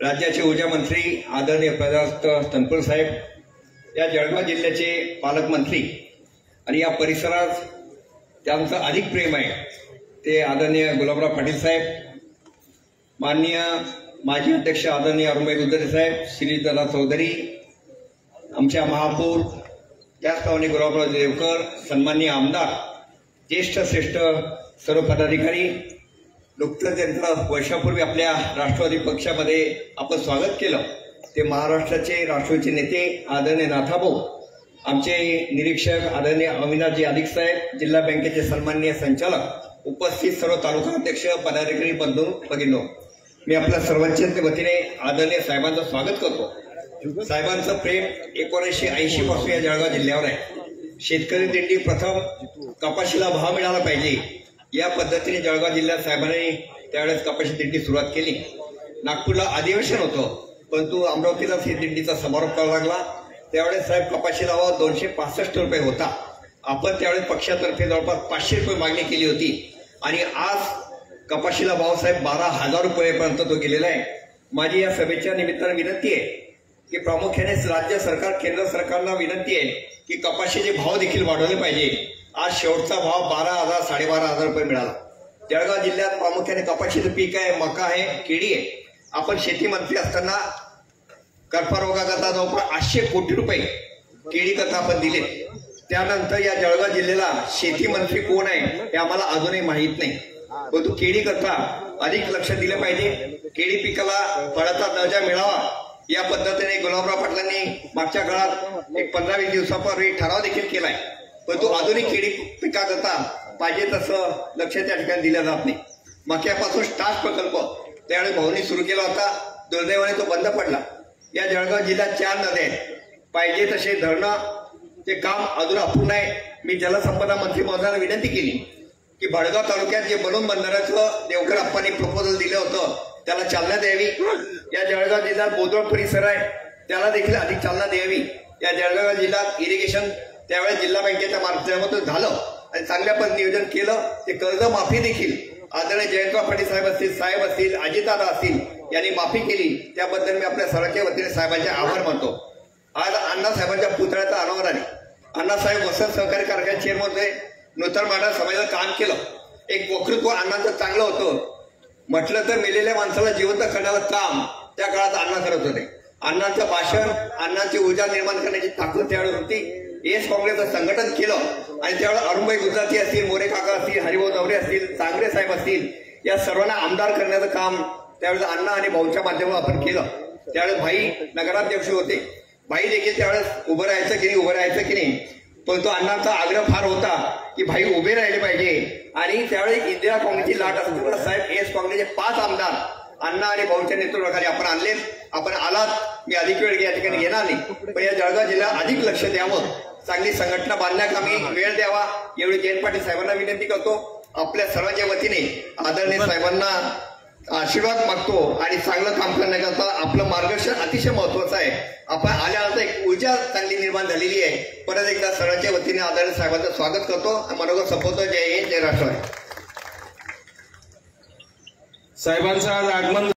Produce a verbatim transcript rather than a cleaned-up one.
राज्याचे ऊर्जा मंत्री आदरणीय प्रजासत्ताक तनपुरे साहेब, या जळगाव जिल्ह्याचे पालकमंत्री आणि या परिसरात त्यांचं अधिक प्रेम आहे ते आदरणीय गुलाबराव पाटील साहेब, माननीय माजी अध्यक्ष आदरणीय अरुणभाई दुधारे साहेब, श्रीधरा चौधरी, आमच्या महापौर त्याचप्रमाणे गुलाबराव देवकर, सन्माननीय आमदार, ज्येष्ठ श्रेष्ठ सर्व पदाधिकारी, नुकतंच त्यांचं वर्षापूर्वी आपल्या राष्ट्रवादी पक्षामध्ये आपण स्वागत केलं ते महाराष्ट्राचे राष्ट्रवादीचे नेते आदरणीय नाथाभाऊ, आमचे निरीक्षक आदरणीय अविनाशजी अधिक साहेब, जिल्हा बँकेचे सन्माननीय संचालक, उपस्थित सर्व तालुका अध्यक्ष, पदाधिकारी, बंधू भगिनींनो, मी आपल्या सर्वांच्या वतीने आदरणीय साहेबांचं स्वागत करतो। साहेबांचं प्रेम एकोणीसशे ऐंशी पासून या जळगाव जिल्ह्यावर आहे। शेतकरी दिंडी प्रथम कपाशीला भाव मिळाला पाहिजे या पद्धतीने जळगाव जिल्ह्यात साहेबांनी त्यावेळेस कपाशी दिंडी सुरुवात केली। नागपूरला अधिवेशन होतं, परंतु अमरावतीला ही दिंडीचा समारोप करावा लागला। त्यावेळेस साहेब कपाशीला भाव दोनशे पासष्ट रुपये होता। आपण त्यावेळेस पक्षातर्फे जवळपास पाचशे रुपये मागणी केली होती आणि आज कपाशीला भाव साहेब बारा हजार रुपयेपर्यंत तो गेलेला आहे। माझी या सभेच्या निमित्ताने विनंती आहे की प्रामुख्याने राज्य सरकार, केंद्र सरकारला विनंती आहे की कपाशीचे भाव देखील वाढवले पाहिजे। आज शेवटचा भाव बारा हजार साडेबारा हजार रुपये मिळाला। जळगाव जिल्ह्यात प्रामुख्याने कपाशीचं पीक आहे, मका आहे, केळी आहे। आपण शेती मंत्री असताना कर्करोगाकरता जवळपास आठशे कोटी रुपये केळी करता आपण दिले। त्यानंतर या जळगाव जिल्ह्याला शेती मंत्री कोण आहे हे आम्हाला अजूनही माहीत नाही, परंतु केळी करता अधिक लक्ष दिलं पाहिजे। केळी पिकाला फळाचा दर्जा मिळावा या पद्धतीने गुलाबराव पाटलांनी मागच्या काळात एक पंधरा वीस दिवसापूर्वी ठराव देखील केलाय, परंतु आधुनिक केळी पिकाकरता पाहिजे तसं लक्ष त्या ठिकाणी दिलं जात नाही। मक्यापासून स्टार्च प्रकल्प त्यावेळी भाऊंनी सुरू केला होता, दुर्दैवाने तो बंद पडला। या जळगाव जिल्ह्यात चार नद्या आहेत, पाहिजे तसे धरणं ते काम अजून अपूर्ण आहे। मी जलसंपदा मंत्री महोदयांना विनंती केली की भडगाव तालुक्यात जे बनून बंधाऱ्याचं देवकर अप्पांनी प्रपोजल दिलं होतं त्याला चालना द्यावी। या जळगाव जिल्ह्यात बोदवड परिसर आहे त्याला देखील अधिक चालना द्यावी। या जळगाव जिल्ह्यात इरिगेशन त्यावेळेस जिल्हा बँकेच्या माध्यमातून झालं आणि चांगल्या पद्धतीने नियोजन केलं। ते कर्ज माफी देखील आदरणीय जयंतराव पाटील साहेब असतील, साहेब असतील, अजितदादा असतील यांनी माफी केली, त्याबद्दल मी आपल्या सर्वांच्या वतीने साहेबांचे आभार मानतो। आज अण्णासाहेबांच्या पुतळ्याचं अनावर आहे। अण्णासाहेब वसंत सहकारी कारखान्याचे चेअरमन होते, नूतन मांडा समाजाचं काम केलं। एक वक्तृत्व अण्णांचं चांगलं होतं, म्हटलं तर मेलेल्या माणसाला जिवंत करण्याचं काम त्या काळात अण्णा करत होते। अण्णांचं भाषण, अण्णांची ऊर्जा निर्माण करण्याची ताकद त्यावेळेस होती। एस काँग्रेसचं संघटन केलं आणि त्यावेळेस अरुणभाई दुधारे असतील, मोरे काका असतील, हरिभाऊ दवरे असतील, चांगरे साहेब असतील, या सर्वांना आमदार करण्याचं काम त्यावेळेस अण्णा आणि भाऊच्या माध्यमातून आपण केलं। त्यावेळेस भाई नगराध्यक्ष होते, भाई देखील त्यावेळेस उभं राहायचं की नाही उभं राहायचं की नाही, परंतु अण्णांचा आग्रह फार होता की भाई उभे राहिले पाहिजे। आणि त्यावेळेस इंदिरा काँग्रेसची लाट असताना साहेब एस काँग्रेसचे पाच आमदार अण्णा आणि भाऊच्या नेतृत्वाखाली आपण आणले। आपण आलात, मी अधिक वेळ या ठिकाणी येणार नाही, पण या जळगाव जिल्ह्यात अधिक लक्ष द्यावं, चांगली संघटना बांधण्याकामी वेळ द्यावा एवढी जयंत पाटील साहेबांना विनंती करतो। आपल्या सर्वांच्या वतीने आदरणीय साहेबांना आशीर्वाद मागतो आणि चांगलं काम करण्याकरता आपलं मार्गदर्शन अतिशय महत्वाचं आहे। आपण आल्यानंतर एक ऊर्जा चांगली निर्माण झालेली आहे। परत एकदा सर्वांच्या वतीने आदरणीय साहेबांचं स्वागत करतो, मनोगत संपवतो। जय हिंद, जय राष्ट्रवादी। साहेबांचं आज आगमन